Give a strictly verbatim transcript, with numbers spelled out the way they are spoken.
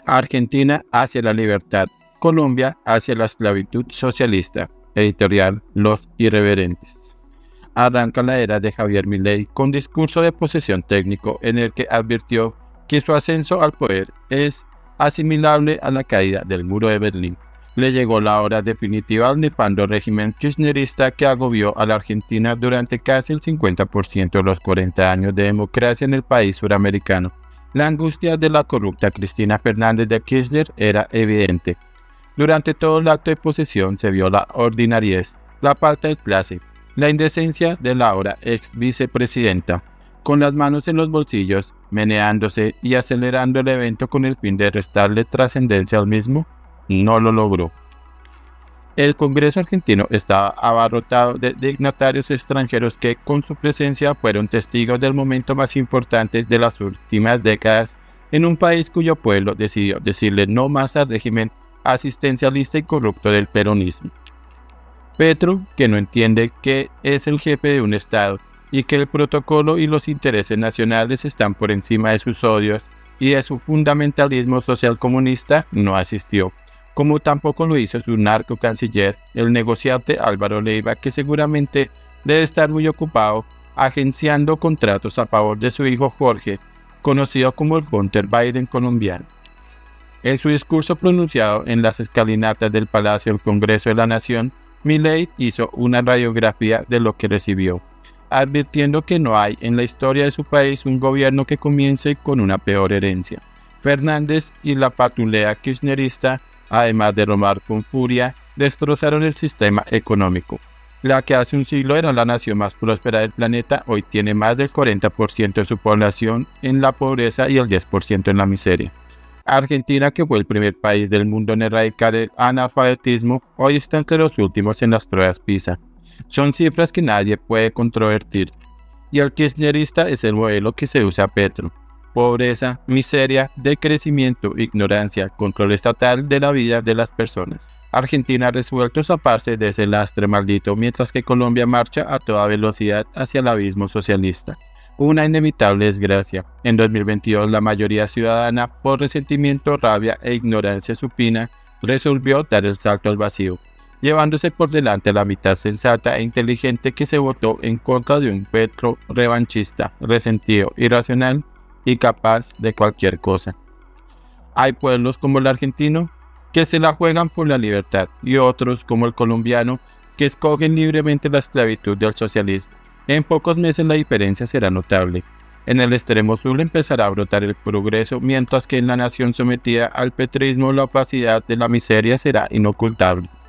Argentina hacia la libertad, Colombia hacia la esclavitud socialista. Editorial Los Irreverentes. Arranca la era de Javier Milei con discurso de posesión técnico en el que advirtió que su ascenso al poder es asimilable a la caída del muro de Berlín. Le llegó la hora definitiva al nefando régimen kirchnerista que agobió a la Argentina durante casi el cincuenta por ciento de los cuarenta años de democracia en el país suramericano. La angustia de la corrupta Cristina Fernández de Kirchner era evidente. Durante todo el acto de posesión se vio la ordinariez, la falta de clase, la indecencia de la ahora ex vicepresidenta, con las manos en los bolsillos, meneándose y acelerando el evento con el fin de restarle trascendencia al mismo. No lo logró. El Congreso argentino estaba abarrotado de dignatarios extranjeros que con su presencia fueron testigos del momento más importante de las últimas décadas en un país cuyo pueblo decidió decirle no más al régimen asistencialista y corrupto del peronismo. Petro, que no entiende que es el jefe de un Estado y que el protocolo y los intereses nacionales están por encima de sus odios y de su fundamentalismo social comunista, no asistió, como tampoco lo hizo su narco canciller, el negociante Álvaro Leiva, que seguramente debe estar muy ocupado agenciando contratos a favor de su hijo Jorge, conocido como el Hunter Biden colombiano. En su discurso pronunciado en las escalinatas del Palacio del Congreso de la Nación, Milei hizo una radiografía de lo que recibió, advirtiendo que no hay en la historia de su país un gobierno que comience con una peor herencia. Fernández y la patulea kirchnerista, además de robar con furia, destrozaron el sistema económico. La que hace un siglo era la nación más próspera del planeta, hoy tiene más del cuarenta por ciento de su población en la pobreza y el diez por ciento en la miseria. Argentina, que fue el primer país del mundo en erradicar el analfabetismo, hoy está entre los últimos en las pruebas PISA. Son cifras que nadie puede controvertir. Y el kirchnerista es el modelo que se usa a Petro. Pobreza, miseria, decrecimiento, ignorancia, control estatal de la vida de las personas. Argentina ha resuelto zaparse de ese lastre maldito, mientras que Colombia marcha a toda velocidad hacia el abismo socialista. Una inevitable desgracia. En dos mil veintidós la mayoría ciudadana, por resentimiento, rabia e ignorancia supina, resolvió dar el salto al vacío, llevándose por delante a la mitad sensata e inteligente que se votó en contra de un Petro revanchista, resentido, irracional y capaz de cualquier cosa. Hay pueblos como el argentino que se la juegan por la libertad y otros como el colombiano que escogen libremente la esclavitud del socialismo. En pocos meses la diferencia será notable. En el extremo sur empezará a brotar el progreso, mientras que en la nación sometida al petrismo la opacidad de la miseria será inocultable.